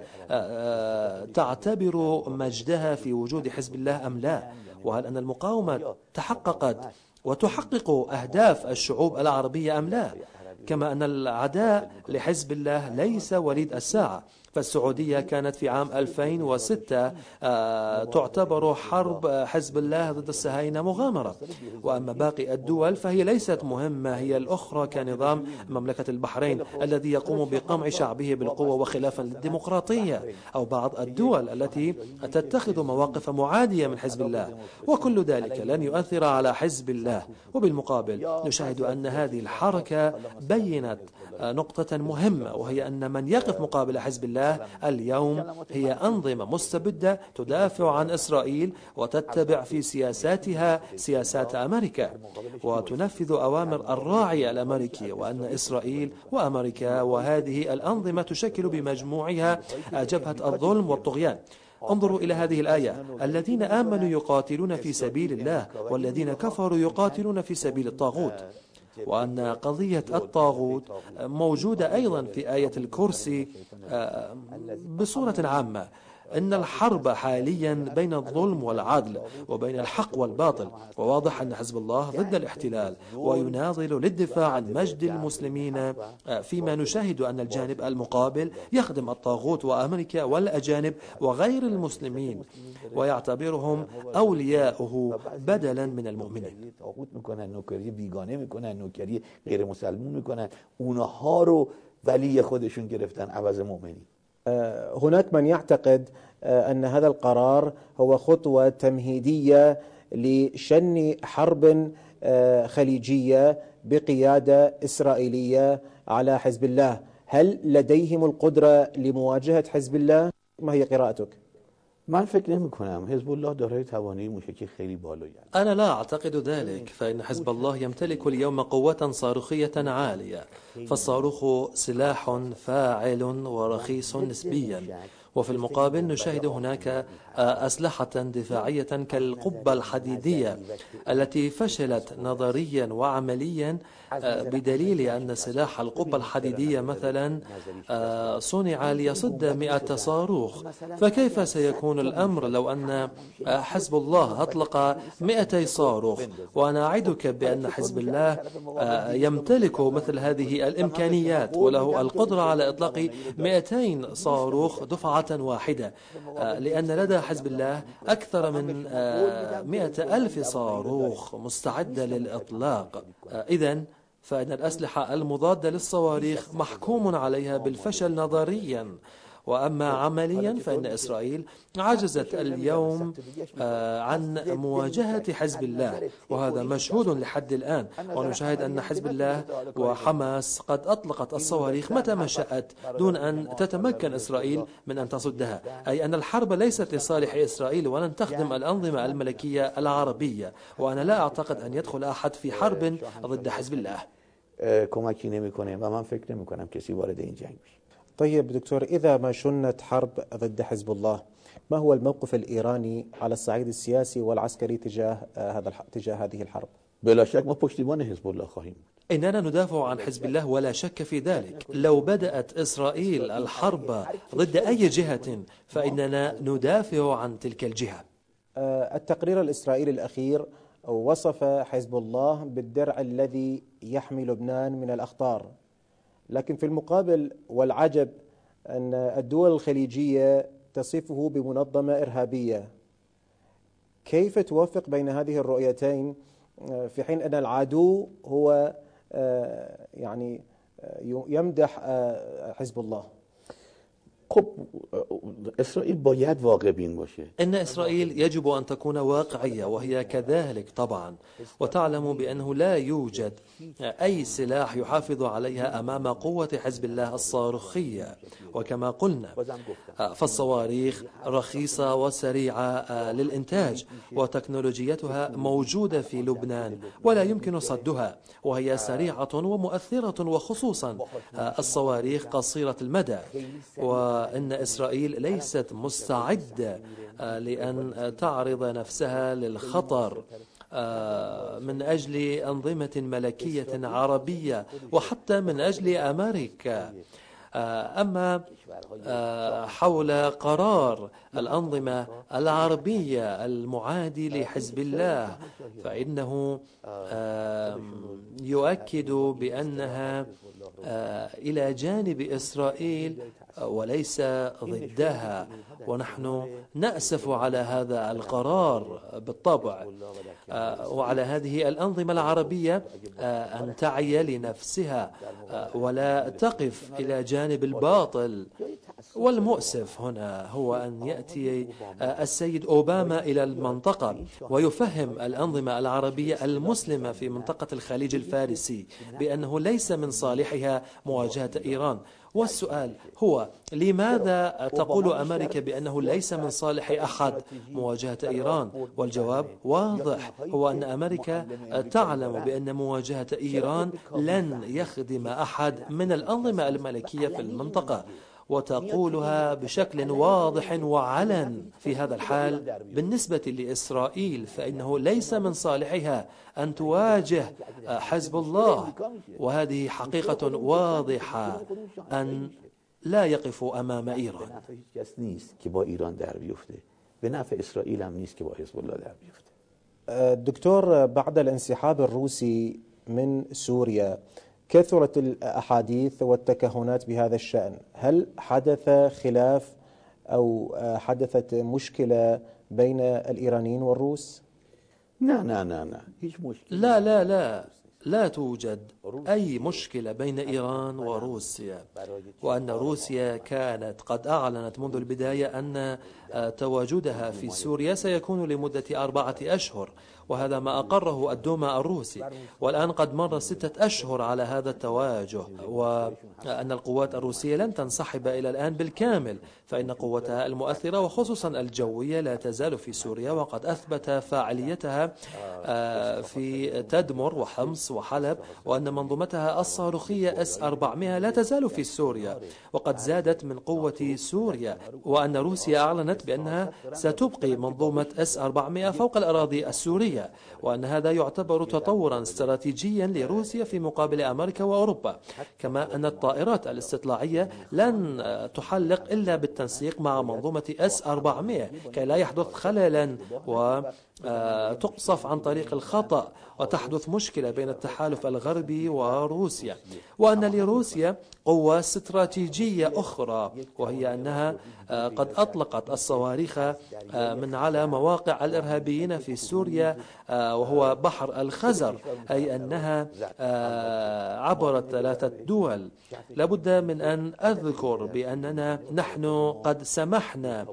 تعتبر مجدها في وجود حزب الله أم لا، وهل أن المقاومة تحققت وتحقق أهداف الشعوب العربية أم لا، كما أن العداء لحزب الله ليس وليد الساعة. فالسعودية كانت في عام 2006 تعتبر حرب حزب الله ضد الصهاينة مغامرة، وأما باقي الدول فهي ليست مهمة هي الأخرى، كنظام مملكة البحرين الذي يقوم بقمع شعبه بالقوة وخلافا للديمقراطية، أو بعض الدول التي تتخذ مواقف معادية من حزب الله، وكل ذلك لن يؤثر على حزب الله. وبالمقابل نشاهد أن هذه الحركة بينت نقطة مهمة، وهي أن من يقف مقابل حزب الله اليوم هي أنظمة مستبدة تدافع عن إسرائيل وتتبع في سياساتها سياسات أمريكا، وتنفذ أوامر الراعي الأمريكي، وأن إسرائيل وأمريكا وهذه الأنظمة تشكل بمجموعها جبهة الظلم والطغيان. انظروا إلى هذه الآية: الذين آمنوا يقاتلون في سبيل الله والذين كفروا يقاتلون في سبيل الطاغوت. وأن قضية الطاغوت موجودة أيضا في آية الكرسي بصورة عامة. إن الحرب حاليا بين الظلم والعدل وبين الحق والباطل، وواضح أن حزب الله ضد الاحتلال ويناضل للدفاع عن مجد المسلمين، فيما نشاهد أن الجانب المقابل يخدم الطاغوت وأمريكا والأجانب وغير المسلمين ويعتبرهم أولياؤه بدلا من المؤمنين. هناك من يعتقد أن هذا القرار هو خطوة تمهيدية لشن حرب خليجية بقيادة إسرائيلية على حزب الله. هل لديهم القدرة لمواجهة حزب الله؟ ما هي قراءتك؟ من فکر نمی‌کنم حزب الله دارای توانایی موشکی خیلی بالایی. أنا لا أعتقد ذلك، فإن حزب الله يمتلك اليوم قوة صاروخية عالية، فالصاروخ سلاح فاعل ورخيص نسبيا، وفي المقابل نشاهد هناك أسلحة دفاعية كالقبة الحديدية التي فشلت نظريا وعمليا، بدليل أن سلاح القبة الحديدية مثلا صنع ليصد 100 صاروخ. فكيف سيكون الأمر لو أن حزب الله أطلق 200 صاروخ؟ وأنا أعدك بأن حزب الله يمتلك مثل هذه الإمكانيات، وله القدرة على إطلاق 200 صاروخ دفعة واحدة، لأن لدى حزب الله أكثر من 100,000 صاروخ مستعدة للإطلاق. إذن فإن الأسلحة المضادة للصواريخ محكوم عليها بالفشل نظريا، وأما عمليا فإن إسرائيل عجزت اليوم عن مواجهة حزب الله، وهذا مشهود لحد الآن. ونشاهد أن حزب الله وحماس قد أطلقت الصواريخ متى ما شاءت دون أن تتمكن إسرائيل من أن تصدها، أي أن الحرب ليست لصالح إسرائيل ولن تخدم الأنظمة الملكية العربية. وأنا لا أعتقد أن يدخل أحد في حرب ضد حزب الله. کمکی نمیکنه و من فکر نمیکنم کسی وارد این جنگ بشه. طيب دكتور، إذا ما شنت حرب ضد حزب الله، ما هو الموقف الإيراني على الصعيد السياسي والعسكري تجاه هذه الحرب؟ بلا شك ما پشتیبان حزب الله خواهیم. إننا ندافع عن حزب الله ولا شك في ذلك. لو بدأت إسرائيل الحرب ضد أي جهة فإننا ندافع عن تلك الجهة. التقرير الإسرائيلي الأخير وصف حزب الله بالدرع الذي يحمي لبنان من الأخطار، لكن في المقابل والعجب أن الدول الخليجية تصفه بمنظمة إرهابية. كيف توفق بين هذه الرؤيتين في حين أن العدو هو يعني يمدح حزب الله؟ خب اسرائیل باید واقع بین باشه. إن إسرائيل يجب أن تكون واقعية، وهي كذلك طبعا، وتعلم بأنه لا يوجد أي سلاح يحافظ عليها أمام قوة حزب الله الصاروخية. وكما قلنا فالصواريخ رخيصة وسريعة للإنتاج، وتكنولوجيتها موجودة في لبنان ولا يمكن صدها، وهي سريعة ومؤثرة، وخصوصا الصواريخ قصيرة المدى. وإن إسرائيل ليست مستعدة لأن تعرض نفسها للخطر من أجل أنظمة ملكية عربية وحتى من أجل أمريكا. أما حول قرار الأنظمة العربية المعادي لحزب الله فإنه يؤكد بأنها إلى جانب إسرائيل وليس ضدها، ونحن نأسف على هذا القرار بالطبع. وعلى هذه الأنظمة العربية أن تعي لنفسها ولا تقف إلى جانب الباطل. والمؤسف هنا هو أن يأتي السيد أوباما إلى المنطقة ويفهم الأنظمة العربية المسلمة في منطقة الخليج الفارسي بأنه ليس من صالحها مواجهة إيران. والسؤال هو لماذا تقول أمريكا بأنه ليس من صالح أحد مواجهة إيران؟ والجواب واضح، هو أن أمريكا تعلم بأن مواجهة إيران لن يخدم أحد من الأنظمة الملكية في المنطقة، وتقولها بشكل واضح وعلن. في هذا الحال بالنسبة لإسرائيل فإنه ليس من صالحها أن تواجه حزب الله، وهذه حقيقة واضحة أن لا يقفوا أمام إيران. دكتور، بعد الانسحاب الروسي من سوريا كثرت الأحاديث والتكهنات بهذا الشأن. هل حدث خلاف أو حدثت مشكلة بين الإيرانيين والروس؟ لا توجد أي مشكلة بين إيران وروسيا، وأن روسيا كانت قد أعلنت منذ البداية أن تواجدها في سوريا سيكون لمدة 4 أشهر، وهذا ما أقره الدوما الروسي. والآن قد مر 6 أشهر على هذا التواجه، وأن القوات الروسية لن تنسحب إلى الآن بالكامل، فإن قوتها المؤثرة وخصوصا الجوية لا تزال في سوريا، وقد أثبت فاعليتها في تدمر وحمص وحلب، وأن منظومتها الصاروخية S-400 لا تزال في سوريا وقد زادت من قوة سوريا، وأن روسيا أعلنت بأنها ستبقي منظومة S-400 فوق الأراضي السورية، وأن هذا يعتبر تطورا استراتيجيا لروسيا في مقابل أمريكا وأوروبا. كما أن الطائرات الاستطلاعية لن تحلق إلا بالتنسيق مع منظومة S-400 كي لا يحدث خللا وتقصف عن طريق الخطأ وتحدث مشكلة بين التحالف الغربي وروسيا، وأن لروسيا قوة استراتيجية أخرى، وهي أنها قد أطلقت الصواريخ من على مواقع الإرهابيين في سوريا، وهو بحر الخزر، أي أنها عبرت 3 دول. لابد من أن أذكر بأننا نحن قد سمحنا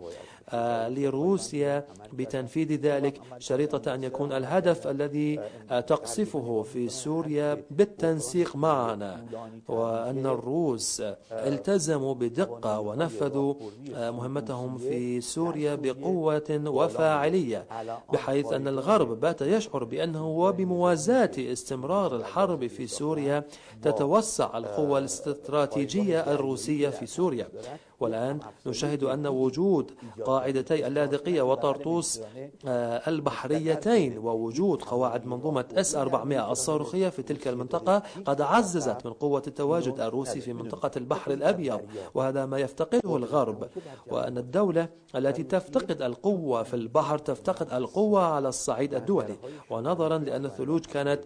لروسيا بتنفيذ ذلك شريطة أن يكون الهدف الذي تقصفه في سوريا بالتنسيق معنا، وأن الروس التزموا بدقة ونفذوا مهمتهم في سوريا بقوة وفاعلية، بحيث أن الغرب بات يشعر بأنه وبموازاة استمرار الحرب في سوريا تتوسع القوة الاستراتيجية الروسية في سوريا. والآن نشاهد أن وجود قاعدتي اللاذقية وطرطوس البحريتين ووجود قواعد منظومة S-400 الصاروخية في تلك المنطقة قد عززت من قوة التواجد الروسي في منطقة البحر الأبيض، وهذا ما يفتقده الغرب، وأن الدولة التي تفتقد القوة في البحر تفتقد القوة على الصعيد الدولي. ونظرا لأن الثلوج كانت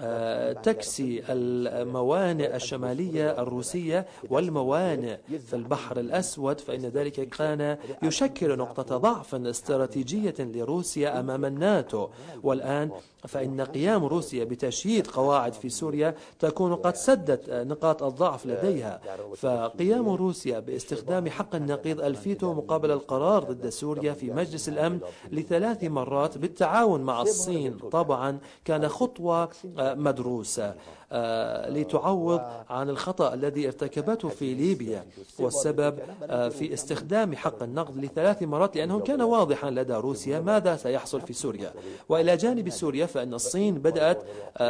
تكسي الموانئ الشمالية الروسية والموانئ في البحر الأسود، فإن ذلك كان يشكل نقطة ضعف استراتيجية لروسيا أمام الناتو. والآن فإن قيام روسيا بتشييد قواعد في سوريا تكون قد سدت نقاط الضعف لديها، فقيام روسيا باستخدام حق النقيض الفيتو مقابل القرار ضد سوريا في مجلس الأمن ل3 مرات بالتعاون مع الصين طبعا كان خطوة مدروسة لتعوض عن الخطأ الذي ارتكبته في ليبيا، والسبب في استخدام حق النقد ل3 مرات لأنه كان واضحا لدى روسيا ماذا سيحصل في سوريا. وإلى جانب سوريا فإن الصين بدأت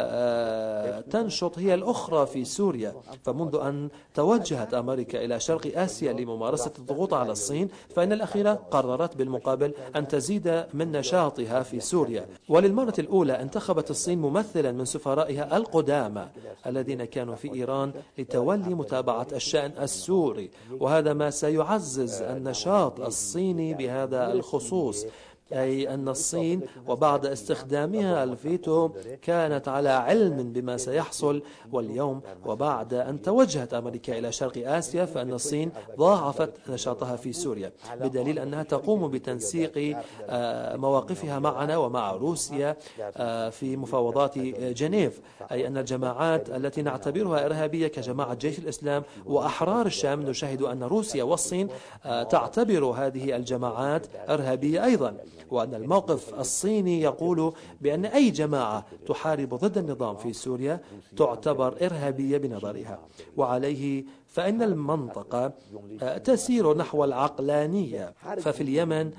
تنشط هي الأخرى في سوريا، فمنذ أن توجهت أمريكا إلى شرق آسيا لممارسة الضغوط على الصين فإن الأخيرة قررت بالمقابل أن تزيد من نشاطها في سوريا. وللمرة الأولى انتخبت الصين ممثلا من سفرائها القدامى الذين كانوا في إيران لتولي متابعة الشأن السوري، وهذا ما سيعزز النشاط الصيني بهذا الخصوص، أي أن الصين وبعد استخدامها الفيتو كانت على علم بما سيحصل. واليوم وبعد أن توجهت أمريكا إلى شرق آسيا فإن الصين ضاعفت نشاطها في سوريا، بدليل أنها تقوم بتنسيق مواقفها معنا ومع روسيا في مفاوضات جنيف، أي أن الجماعات التي نعتبرها إرهابية كجماعة جيش الإسلام وأحرار الشام نشاهد أن روسيا والصين تعتبر هذه الجماعات إرهابية أيضا، وأن الموقف الصيني يقول بأن أي جماعة تحارب ضد النظام في سوريا تعتبر إرهابية بنظرها. وعليه فإن المنطقة تسير نحو العقلانية. ففي اليمن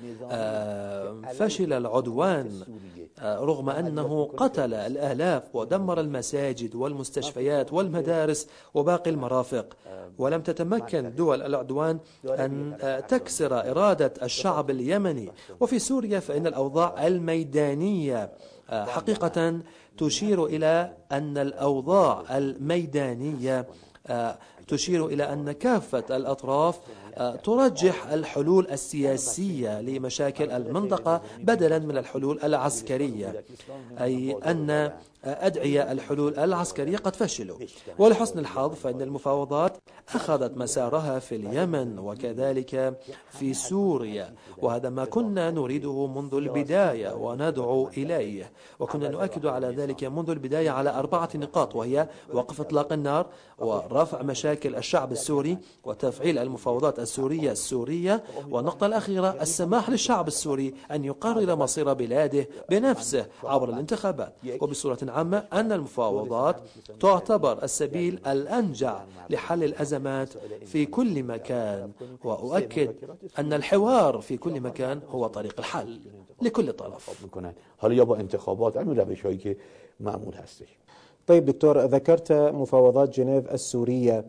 فشل العدوان رغم أنه قتل الآلاف ودمر المساجد والمستشفيات والمدارس وباقي المرافق، ولم تتمكن دول العدوان أن تكسر إرادة الشعب اليمني. وفي سوريا فإن الأوضاع الميدانية حقيقة تشير إلى أن الأوضاع الميدانية تشير إلى أن كافة الأطراف ترجح الحلول السياسية لمشاكل المنطقة بدلا من الحلول العسكرية، أي أن أدعية الحلول العسكرية قد فشلوا. ولحسن الحظ فإن المفاوضات أخذت مسارها في اليمن وكذلك في سوريا، وهذا ما كنا نريده منذ البداية وندعو إليه، وكنا نؤكد على ذلك منذ البداية على 4 نقاط، وهي وقف إطلاق النار ورفع مشاكل الشعب السوري وتفعيل المفاوضات السورية، والنقطة الأخيرة السماح للشعب السوري أن يقرر مصير بلاده بنفسه عبر الانتخابات. وبصورة عامة أن المفاوضات تعتبر السبيل الأنجع لحل الأزمات في كل مكان، وأؤكد أن الحوار في كل مكان هو طريق الحل لكل طرف. حالا یا با انتخابات همین روش‌هایی که معمول هستش. طيب دكتور، ذكرت مفاوضات جنيف السورية،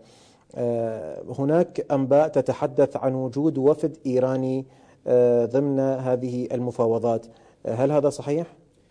هناك أنباء تتحدث عن وجود وفد إيراني ضمن هذه المفاوضات، هل هذا صحيح؟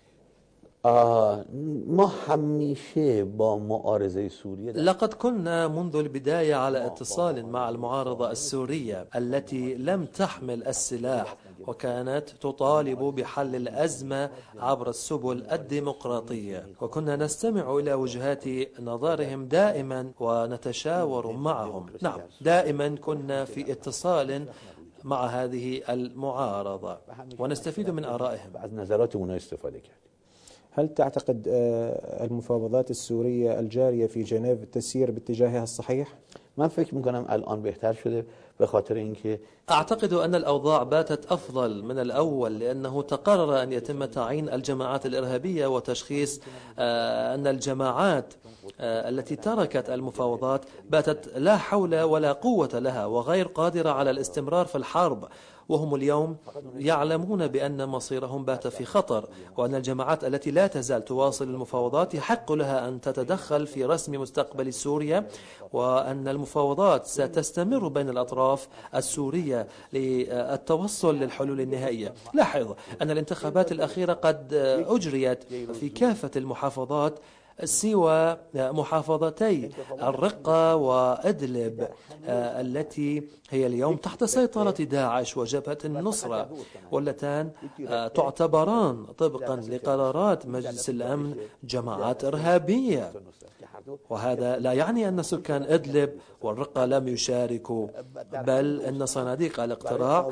ما همیشه با معارضه سوریه لقد كنا منذ البداية على اتصال مع المعارضة السورية التي لم تحمل السلاح، وكانت تطالب بحل الأزمة عبر السبل الديمقراطية، وكنا نستمع إلى وجهات نظرهم دائما ونتشاور معهم. نعم، دائما كنا في اتصال مع هذه المعارضة ونستفيد من آرائهم. از نظرات اونها استفاده کرد. هل تعتقد المفاوضات السورية الجارية في جنيف تسير باتجاهها الصحيح؟ من فکر میکنم الان بهتر شده به خاطر اینکه أعتقد أن الأوضاع باتت أفضل من الأول، لأنه تقرر أن يتم تعيين الجماعات الإرهابية وتشخيص أن الجماعات التي تركت المفاوضات باتت لا حول ولا قوة لها وغير قادرة على الاستمرار في الحرب، وهم اليوم يعلمون بأن مصيرهم بات في خطر، وأن الجماعات التي لا تزال تواصل المفاوضات يحق لها أن تتدخل في رسم مستقبل سوريا، وأن المفاوضات ستستمر بين الأطراف السورية للتوصل للحلول النهائية. لاحظ أن الانتخابات الأخيرة قد أجريت في كافة المحافظات سوى محافظتي الرقة وإدلب التي هي اليوم تحت سيطرة داعش وجبهة النصرة، واللتان تعتبران طبقا لقرارات مجلس الأمن جماعات إرهابية. وهذا لا يعني أن سكان إدلب والرقة لم يشاركوا، بل أن صناديق الاقتراع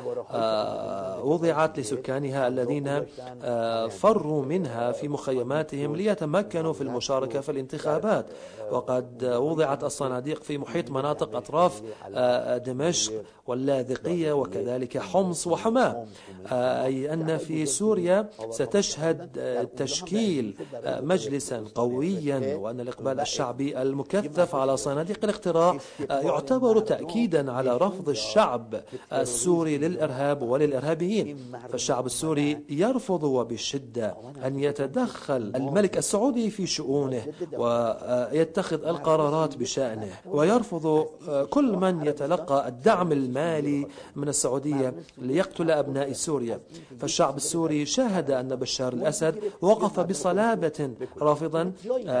وضعت لسكانها الذين فروا منها في مخيماتهم ليتمكنوا في المشاركة في الانتخابات، وقد وضعت الصناديق في محيط مناطق أطراف دمشق واللاذقية وكذلك حمص وحماة، أي أن في سوريا ستشهد تشكيل مجلسا قويا، وأن الإقبال الشعبي المكثف على صناديق الاقتراع يعتبر تأكيدا على رفض الشعب السوري للإرهاب وللإرهابيين. فالشعب السوري يرفض وبشدة أن يتدخل الملك السعودي في شؤونه ويتخذ القرارات بشأنه، ويرفض كل من يتلقى الدعم المالي من السعودية ليقتل أبناء سوريا. فالشعب السوري شاهد أن بشار الأسد وقف بصلابة رافضا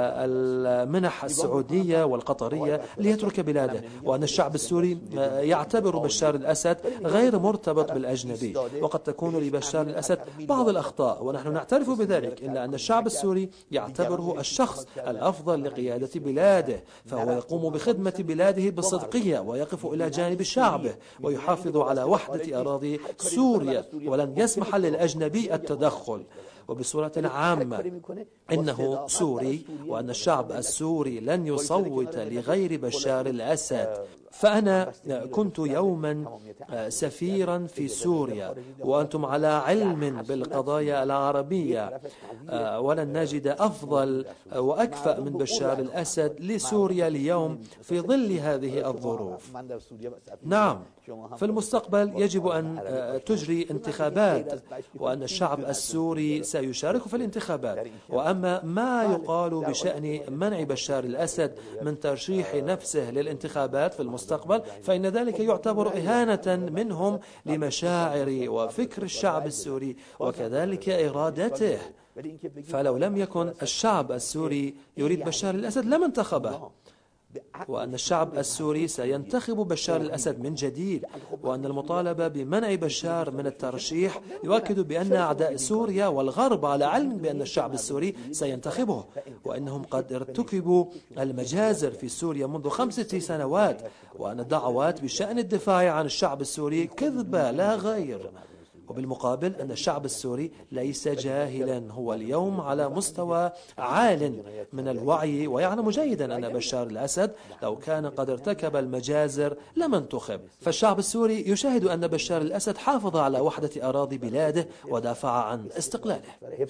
المنح السعودية والقطرية ليترك بلاده، وأن الشعب السوري يعتبر بشار الأسد غير مرتبط بالأجنبي، وقد تكون لبشار الأسد بعض الأخطاء ونحن نعترف بذلك، إلا أن الشعب السوري يعتبره الشخص الأفضل لقيادة بلاده، فهو يقوم بخدمة بلاده بصدقية ويقف إلى جانب شعبه ويحافظ على وحدة أراضي سوريا ولن يسمح للأجنبي التدخل. وبصورة عامة إنه سوري، وأن الشعب السوري لن يصوت لغير بشار الأسد. فأنا كنت يوما سفيرا في سوريا وأنتم على علم بالقضايا العربية، ولن نجد أفضل وأكفأ من بشار الأسد لسوريا اليوم في ظل هذه الظروف. نعم، في المستقبل يجب أن تجري انتخابات، وأن الشعب السوري سيشارك في الانتخابات. وأما ما يقال بشأن منع بشار الأسد من ترشيح نفسه للانتخابات في المستقبل، فإن ذلك يعتبر إهانة منهم لمشاعر وفكر الشعب السوري وكذلك إرادته. فلو لم يكن الشعب السوري يريد بشار الأسد لما انتخبه، وأن الشعب السوري سينتخب بشار الأسد من جديد، وأن المطالبة بمنع بشار من الترشيح يؤكد بأن أعداء سوريا والغرب على علم بأن الشعب السوري سينتخبه، وأنهم قد ارتكبوا المجازر في سوريا منذ 5 سنوات، وأن الدعوات بشأن الدفاع عن الشعب السوري كذبة لا غير. وبالمقابل أن الشعب السوري ليس جاهلا، هو اليوم على مستوى عال من الوعي، ويعلم جيدا أن بشار الأسد لو كان قد ارتكب المجازر لم انتخب. فالشعب السوري يشاهد أن بشار الأسد حافظ على وحدة أراضي بلاده ودافع عن استقلاله.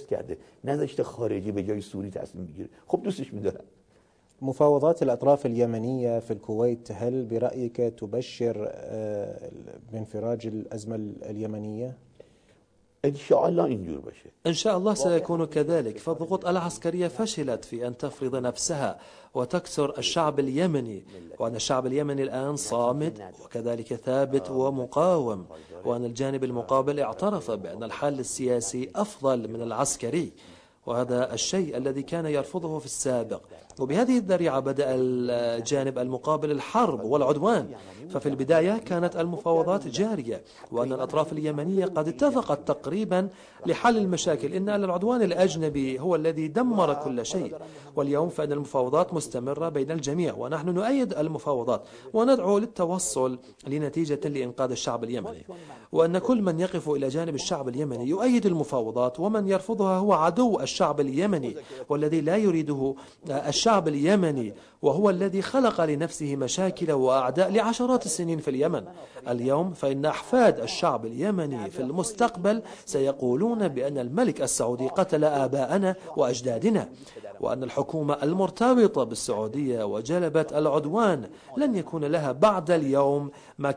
مفاوضات الأطراف اليمنية في الكويت هل برأيك تبشر بانفراج الأزمة اليمنية؟ إن شاء الله سيكون كذلك، فالضغوط العسكرية فشلت في أن تفرض نفسها وتكسر الشعب اليمني، وأن الشعب اليمني الآن صامد وكذلك ثابت ومقاوم، وأن الجانب المقابل اعترف بأن الحل السياسي أفضل من العسكري، وهذا الشيء الذي كان يرفضه في السابق. وبهذه الذريعة بدأ الجانب المقابل الحرب والعدوان. ففي البداية كانت المفاوضات جارية، وأن الأطراف اليمنية قد اتفقت تقريبا لحل المشاكل، إن العدوان الأجنبي هو الذي دمر كل شيء. واليوم فإن المفاوضات مستمرة بين الجميع، ونحن نؤيد المفاوضات وندعو للتوصل لنتيجة لإنقاذ الشعب اليمني، وأن كل من يقف إلى جانب الشعب اليمني يؤيد المفاوضات، ومن يرفضها هو عدو الشعب اليمني، والذي لا يريده الشعب اليمني، وهو الذي خلق لنفسه مشاكل وأعداء لعشرات السنين في اليمن. اليوم فإن أحفاد الشعب اليمني في المستقبل سيقولون بأن الملك السعودي قتل آباءنا وأجدادنا، وأن الحكومة المرتبطة بالسعودية وجلبت العدوان لن يكون لها بعد اليوم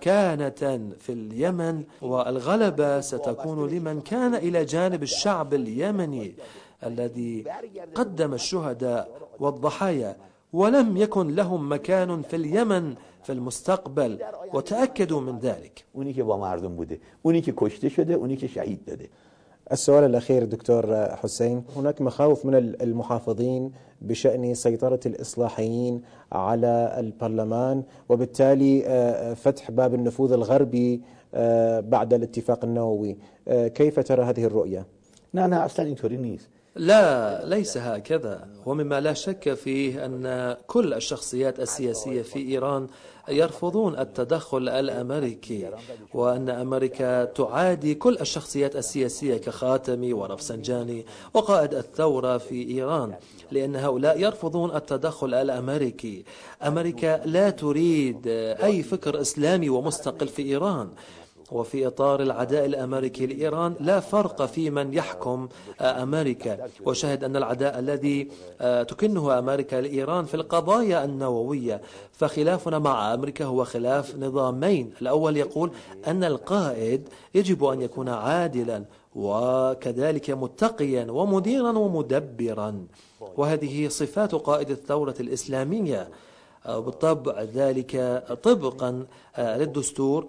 مكانة في اليمن، والغلبة ستكون لمن كان إلى جانب الشعب اليمني الذي قدم الشهداء والضحايا ولم يكن لهم مكان في اليمن في المستقبل، وتأكدوا من ذلك. اونی که با مردم بوده، اونی که کشته شده، اونی که شهید داده. السؤال الأخير دكتور حسين، هناك مخاوف من المحافظين بشأن سيطرة الإصلاحيين على البرلمان، وبالتالي فتح باب النفوذ الغربي بعد الاتفاق النووي. كيف ترى هذه الرؤية؟ نه اصلا اینطوری نیست. لا، ليس هكذا. ومما لا شك فيه أن كل الشخصيات السياسية في إيران يرفضون التدخل الأمريكي، وأن أمريكا تعادي كل الشخصيات السياسية كخاتمي ورفسنجاني وقائد الثورة في إيران، لأن هؤلاء يرفضون التدخل الأمريكي. أمريكا لا تريد أي فكر إسلامي ومستقل في إيران. وفي إطار العداء الأمريكي لإيران لا فرق في من يحكم أمريكا، وشاهد أن العداء الذي تكنه أمريكا لإيران في القضايا النووية، فخلافنا مع أمريكا هو خلاف نظامين. الأول يقول أن القائد يجب أن يكون عادلا وكذلك متقيا ومديرا ومدبرا، وهذه صفات قائد الثورة الإسلامية بالطبع، ذلك طبقا للدستور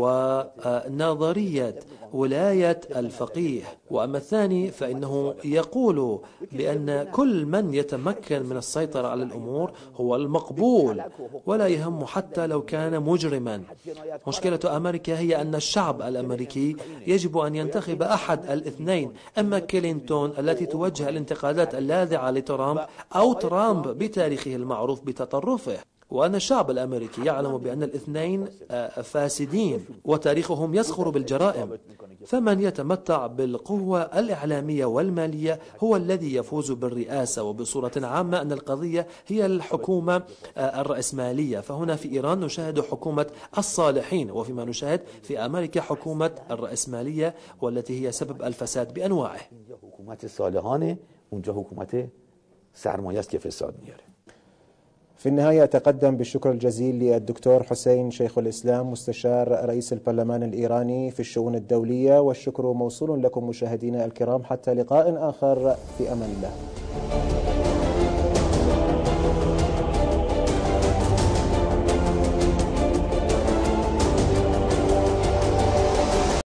ونظرية ولاية الفقيه. وأما الثاني فإنه يقول بأن كل من يتمكن من السيطرة على الأمور هو المقبول، ولا يهم حتى لو كان مجرما. مشكلة أمريكا هي أن الشعب الأمريكي يجب أن ينتخب أحد الاثنين، أما كلينتون التي توجه الانتقادات اللاذعة لترامب، أو ترامب بتاريخه المعروف بتطرفه. وأن الشعب الأمريكي يعلم بأن الاثنين فاسدين وتاريخهم يسخر بالجرائم، فمن يتمتع بالقوة الإعلامية والمالية هو الذي يفوز بالرئاسة. وبصورة عامة أن القضية هي الحكومة الرأسمالية، فهنا في إيران نشاهد حكومة الصالحين، وفيما نشاهد في أمريكا حكومة الرأسمالية والتي هي سبب الفساد بأنواعه. حكومة صالحانه، اونجا حكومة سرمایه است که فساد میاره. في النهاية أتقدم بالشكر الجزيل للدكتور حسين شيخ الإسلام مستشار رئيس البرلمان الإيراني في الشؤون الدولية، والشكر موصول لكم مشاهدينا الكرام، حتى لقاء آخر في أمان الله.